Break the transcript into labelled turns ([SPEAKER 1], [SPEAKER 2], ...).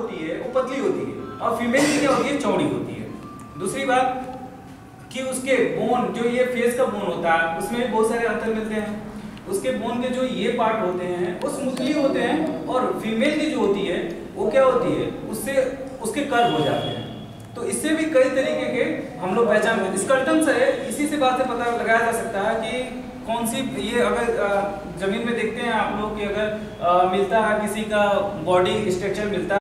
[SPEAKER 1] होती है वो पतली होती है और फीमेल की क्या होती है, चौड़ी होती है। दूसरी बात कि उसके बोन, जो ये फेस का बोन होता है उसमें भी बहुत सारे अंतर मिलते हैं। उसके बोन के जो ये पार्ट होते हैं वो स्मूथली होते हैं और फीमेल की जो होती है वो क्या होती है, उससे उसके कर्व हो जाते हैं। तो इससे भी कई तरीके के हम लोग पहचान, स्कल्टन से इसी से बात से पता लगाया जा सकता है कि कौन सी, ये अगर जमीन में देखते हैं आप लोग कि अगर मिलता है किसी का बॉडी स्ट्रक्चर मिलता है